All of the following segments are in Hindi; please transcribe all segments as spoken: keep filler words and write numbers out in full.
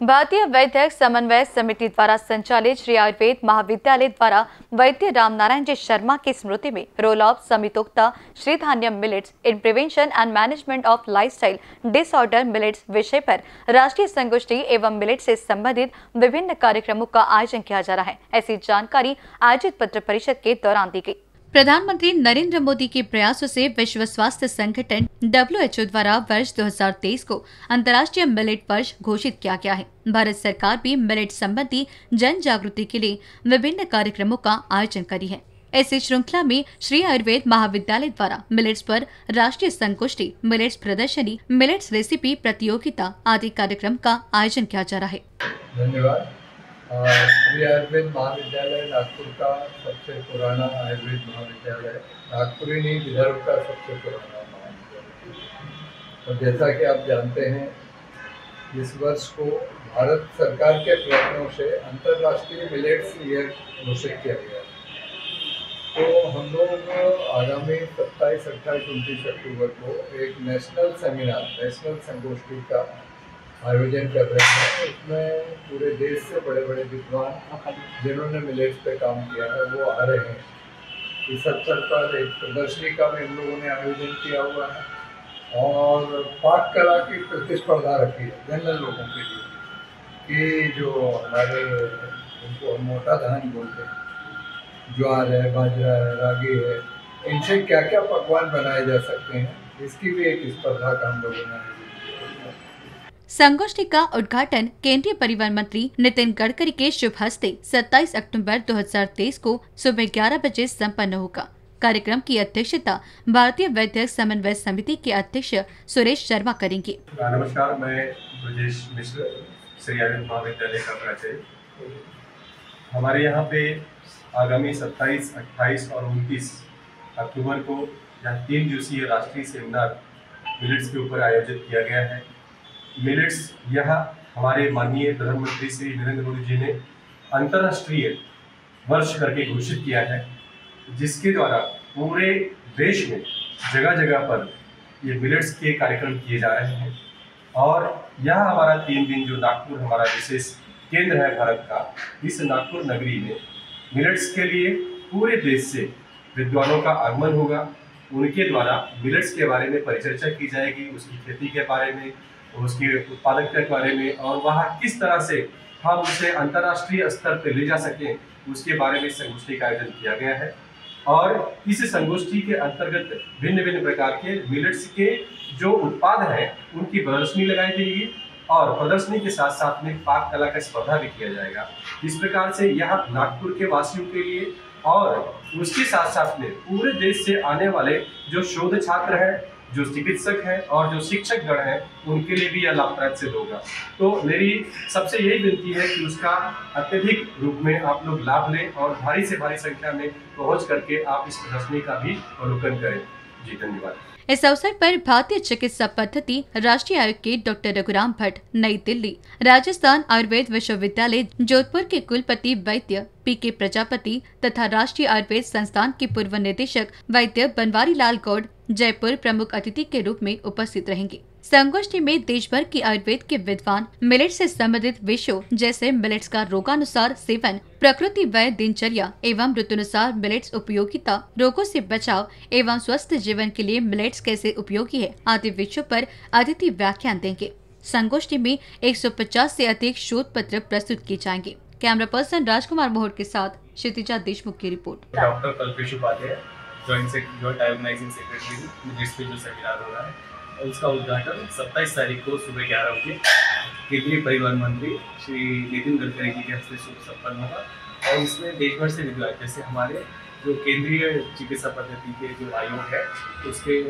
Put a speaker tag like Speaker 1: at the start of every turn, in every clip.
Speaker 1: भारतीय वैद्य समन्वय समिति द्वारा संचालित श्री आयुर्वेद महाविद्यालय द्वारा वैद्य राम नारायण जी शर्मा की स्मृति में रोल ऑफ समितोक्ता श्री धान्य millets in prevention and management of lifestyle disorder millets विषय पर राष्ट्रीय संगोष्ठी एवं मिलेट्स से संबंधित विभिन्न कार्यक्रमों का आयोजन किया जा रहा है। ऐसी जानकारी आयोजित पत्र परिषद के दौरान दी गई। प्रधानमंत्री नरेंद्र मोदी के प्रयासों से विश्व स्वास्थ्य संगठन डब्ल्यू एच ओ द्वारा वर्ष दो हज़ार तेईस को अंतर्राष्ट्रीय मिलेट वर्ष घोषित किया गया है। भारत सरकार भी मिलेट संबंधी जन जागृति के लिए विभिन्न कार्यक्रमों का आयोजन करी है। ऐसी श्रृंखला में श्री आयुर्वेद महाविद्यालय द्वारा मिलेट्स पर राष्ट्रीय संगोष्ठी, मिलेट्स प्रदर्शनी, मिलेट्स रेसिपी प्रतियोगिता आदि कार्यक्रम का आयोजन किया जा रहा है।
Speaker 2: धन्यवाद। श्री आयुर्वेद महाविद्यालय नागपुर का सबसे पुराना आयुर्वेद महाविद्यालय, नागपुर ही नहीं विदर्भ का सबसे पुराना महाविद्यालय। और जैसा कि आप जानते हैं, इस वर्ष को भारत सरकार के प्रयत्नों से अंतर्राष्ट्रीय मिलेट्स ईयर घोषित किया गया। तो हम लोग आगामी सत्ताईस अट्ठाईस उनतीस अक्टूबर को एक नेशनल सेमिनार, नेशनल संगोष्ठी का आयोजन कर रहे हैं। इसमें पूरे देश से बड़े बड़े विद्वान जिन्होंने मिलेट्स पे काम किया है वो आ रहे हैं। इस अवसर पर एक प्रदर्शनी का भी हम लोगों ने आयोजन किया हुआ है और पाक कला की प्रतिस्पर्धा रखी है जनरल लोगों के लिए कि जो हमारे उनको मोटा धान बोलते हैं, ज्वार है, बाजरा है, रागी है, इनसे क्या क्या पकवान बनाए जा सकते हैं, इसकी भी एक स्पर्धा का हम लोगों ने।
Speaker 1: संगोष्ठी का उद्घाटन केंद्रीय परिवहन मंत्री नितिन गडकरी के शुभ हस्ते सत्ताईस अक्टूबर दो हज़ार तेईस को सुबह ग्यारह बजे संपन्न होगा। कार्यक्रम की अध्यक्षता भारतीय वैद्य समन्वय समिति के अध्यक्ष सुरेश शर्मा करेंगे।
Speaker 3: नमस्कार, मैं ब्रजेश मिश्र, श्री आयुर्वेद महाविद्यालय का प्राचार्य। हमारे यहाँ पे आगामी सत्ताईस, अट्ठाईस और उनतीस अक्टूबर को यहाँ तीन दिवसीय राष्ट्रीय सेमिनार मिलेट्स के ऊपर आयोजित किया गया है। मिलेट्स यह हमारे माननीय प्रधानमंत्री श्री नरेंद्र मोदी जी ने अंतर्राष्ट्रीय वर्ष करके घोषित किया है, जिसके द्वारा पूरे देश में जगह जगह पर ये मिलेट्स के कार्यक्रम किए जा रहे हैं। और यह हमारा तीन दिन जो नागपुर हमारा विशेष केंद्र है भारत का, इस नागपुर नगरी में मिलेट्स के लिए पूरे देश से विद्वानों का आगमन होगा। उनके द्वारा मिलेट्स के बारे में परिचर्चा की जाएगी, उसकी खेती के बारे में, उसके उत्पादकता के बारे में, और वहाँ किस तरह से हम उसे अंतर्राष्ट्रीय स्तर पर ले जा सकें, उसके बारे में संगोष्ठी का आयोजन किया गया है। और इस संगोष्ठी के अंतर्गत भिन्न भिन्न प्रकार के मिलेट्स के जो उत्पाद हैं उनकी प्रदर्शनी लगाई जाएगी और प्रदर्शनी के साथ साथ में पाक कला का स्पर्धा भी किया जाएगा। इस प्रकार से यह नागपुर के वासियों के लिए और उसके साथ साथ में पूरे देश से आने वाले जो शोध छात्र हैं, जो चिकित्सक हैं और जो शिक्षक गण हैं, उनके लिए भी यह लाभदायक सिद्ध होगा। तो मेरी सबसे यही विनती है कि उसका अत्यधिक रूप में आप लोग लाभ लें और भारी से भारी संख्या में पहुंच करके आप इस प्रदर्शनी का भी अवलोकन करें। जी धन्यवाद।
Speaker 1: इस अवसर पर भारतीय चिकित्सा पद्धति राष्ट्रीय आयोग के डॉक्टर रघुराम भट्ट, नई दिल्ली, राजस्थान आयुर्वेद विश्वविद्यालय जोधपुर के कुलपति वैद्य पी के प्रजापति तथा राष्ट्रीय आयुर्वेद संस्थान के पूर्व निदेशक वैद्य बनवारी लाल गौड़ जयपुर प्रमुख अतिथि के रूप में उपस्थित रहेंगे। संगोष्ठी में देश भर की आयुर्वेद के विद्वान मिलेट्स से संबंधित विषयों जैसे मिलेट्स का रोगानुसार सेवन, प्रकृति वय दिनचर्या एवं ऋतुनुसार मिलेट्स उपयोगिता, रोगों से बचाव एवं स्वस्थ जीवन के लिए मिलेट्स कैसे उपयोगी है आदि विषयों पर अतिथि व्याख्यान देंगे। संगोष्ठी में एक सौ पचास से अधिक शोध पत्र प्रस्तुत किए जाएंगे। कैमरा पर्सन राजकुमार मोहर के साथ क्षितिजा देशमुख की report.
Speaker 4: Doctor Kalpesh Upadhyay, joint joint organizing secretary, millets पे जो सेमिनार हो रहा है और उसका उद्घाटन सत्ताईस तारीख को सुबह ग्यारह बजे केंद्रीय परिवहन मंत्री श्री नितिन गडकरी जी के हस्ते संपन्न होगा। और इसमें देश भर से विद्वान, जैसे हमारे जो केंद्रीय चिकित्सा पद्धति के जो आयोग है उसके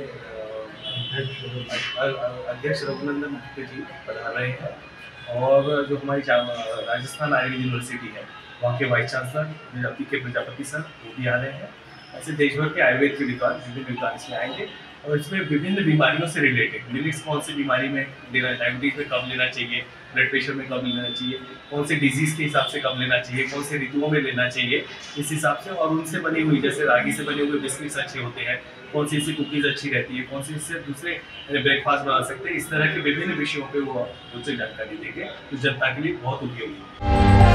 Speaker 4: अध्यक्ष रघुनंदन महतो जी पधार रहे हैं, और जो हमारी राजस्थान आयुर्वेद यूनिवर्सिटी है वहाँ के वाइस चांसलर पी के प्रजापति सर वो भी आ रहे हैं। ऐसे देश भर के आयुर्वेद के विद्वान विभिन्न विद्वान इसमें आएंगे और इसमें विभिन्न बीमारियों से रिलेटेड मिलेट्स कौन सी बीमारी में लेना, डायबिटीज में कब लेना चाहिए, ब्लड प्रेशर में कब लेना चाहिए, कौन से डिजीज़ के हिसाब से कब लेना चाहिए, कौन से ऋतुओं में लेना चाहिए इस हिसाब से, और उनसे बनी हुई जैसे रागी से बने हुए बिस्किट्स अच्छे होते हैं, कौन सी इससे कुकीज़ अच्छी रहती है, कौन सी इससे दूसरे ब्रेकफास्ट बना सकते हैं, इस तरह के विभिन्न विषयों पर वो उनसे जानकारी देंगे, तो जनता के लिए बहुत उपयोगी।